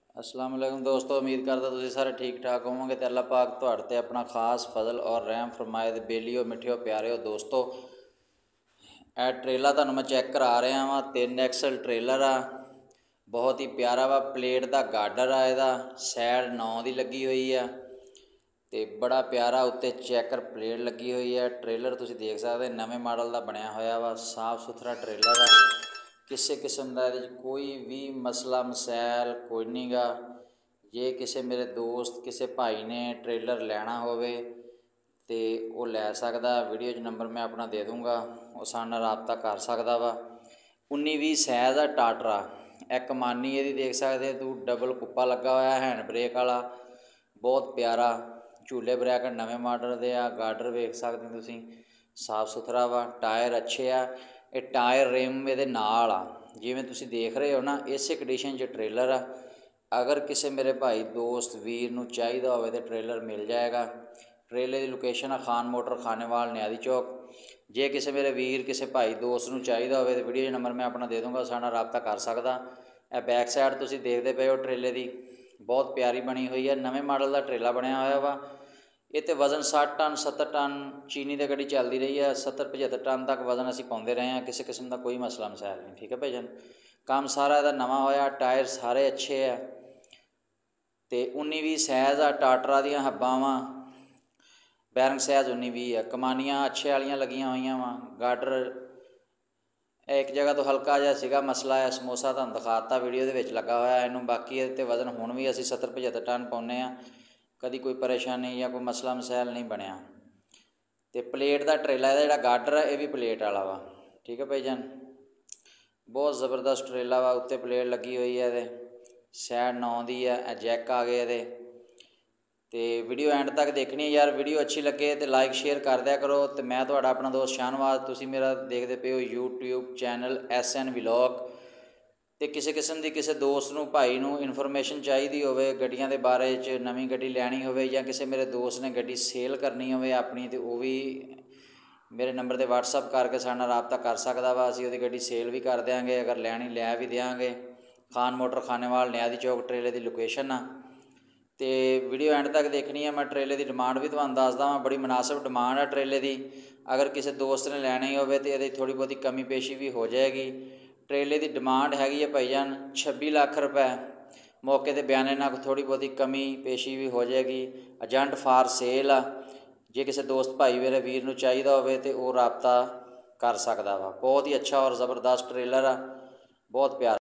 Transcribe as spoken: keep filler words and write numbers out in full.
अस्सलाम वालेकुम दोस्तों, उम्मीद करदा तुसीं सारे ठीक ठाक होवोगे। तो अल्लाह पाक तुहाड़े ते अपना खास फजल और रहम फरमाए। दे बेलियो मिठियो प्यारिओ दोस्तों, ए ट्रेलर तुहानूं मैं चैक करा रहा वा। तीन एक्सल ट्रेलर आ, बहुत ही प्यारा वा। प्लेट दा गार्डर आ, इहदा सैड नौ दी लगी हुई आ ते बड़ा प्यारा उत्ते चैकर प्लेट लगी हुई है। ट्रेलर तुसीं देख सकदे नवें मॉडल दा बनया होया वा, साफ सुथरा ट्रेलर आ। किसी किस्म का ये कोई भी मसला मसैल कोई नहीं गा। जे किसी मेरे दोस्त किसी भाई ने ट्रेलर लैना होवे तो वो लै सकदा। वीडियो च नंबर मैं अपना दे दूँगा, वो साढ़े नाल राबता कर सकदा वा। उन्नी भी सैज़ आ टाटरा। एक कमानी ये देख सकते तू, डबल कुप्पा लगा होया, हैंड ब्रेक वाला, बहुत प्यारा। झूले ब्रैकट नवे मॉडल दे आ। गार्डर वेख सकते तुसीं, साफ सुथरा वा। टायर अच्छे आ। ये टायर रिम ये नाल आ, जिवें तुसीं देख रहे हो ना, इस कंडीशन च ट्रेलर आ। अगर किसी मेरे भाई दोस्त वीर नूं चाहिदा होवे तो ट्रेलर मिल जाएगा। ट्रेलर की लोकेशन आ खान मोटर खानेवाल न्यारी चौक। जे किसी मेरे वीर किसी भाई दोस्त नूं चाहिदा होवे तो वीडियो नंबर मैं अपना दे दूँगा, साडा राबता कर सकदा। ए बैक साइड तुसीं देखदे पे हो ट्रेले की, बहुत प्यारी बनी हुई है। नवें मॉडल का ट्रेला बनया होया वा। ये तो वज़न साठ टन सत्तर टन चीनी ते गड्डी चलती रही है। सत्तर पचहत्तर टन तक वज़न असीं पाउंदे रहे हैं, किसी किस्म का कोई मसला मसैल नहीं। ठीक है भाईजान, काम सारा इहदा नवा होया। टायर सारे अच्छे है ते उन्नी भी सैज़ आ। टाटरा दियां हब्बां वां, बैरंग सैज़ उन्नी भी है। कमानियां अच्छे वालियां लगियां हुई वां। गार्डर एक जगह तो हल्का जिहा सीगा मसला है, समोसा तुहानूं दिखाता वीडियो दे विच लगा होया इहनूं। बाकी इहदे वज़न हुण भी असीं सत्तर पचहत्तर टन पाउने आ, कदी कोई परेशानी या कोई मसला मसैल नहीं बनया। तो प्लेट का ट्रेला जिहड़ा गार्डर है, यह भी प्लेट वाला वा। ठीक है भाईजान, बहुत ज़बरदस्त ट्रेला वा। उत्ते प्लेट लगी हुई है, ये सैड नौ दी है। जैक आ गए ये। तो वीडियो एंड तक देखनी है यार। वीडियो अच्छी लगे तो लाइक शेयर कर दिया करो। तो मैं तुहाडा अपना दोस्त शाहनवाज, तुसीं मेरा देखते पे हो YouTube channel S N vlog. तो किसी किस्म की किसी दोस्त नूं भाई नूं इन्फॉर्मेशन चाहिदी होवे गड्डियां दे बारे च, नवीं गड्डी लैनी होवे या किसी मेरे दोस्त ने गड्डी सेल करनी होवे अपनी, तो वो भी मेरे नंबर ते व्हाट्सअप करके साडे नाल राबता कर सकदा वा। असीं उहदी गड्डी सेल भी कर देंगे, अगर लैनी लै भी देंगे। खान मोटर खानेवाल न्यारी चौक ट्रेले की लोकेशन आ। तो वीडियो एंड तक देखनी है। मैं ट्रेले की डिमांड भी तुहानूं दसदा वां, बड़ी मुनासिब डिमांड है ट्रेले की। अगर किसी दोस्त ने लैनी होवे तो ये थोड़ी बहुती कमी पेशी भी हो जाएगी। ट्रेले की डिमांड हैगी है भाईजान छब्बी लाख रुपए। मौके ते बयाने नाल थोड़ी बहुती कमी पेशी भी हो जाएगी। एजेंट फार सेल आ। जे किसी दोस्त भाई मेरे वीर नूं चाहिदा होवे तो वो राबता कर सकदा वा। बहुत ही अच्छा और ज़बरदस्त ट्रेलर आ, बहुत प्यारा।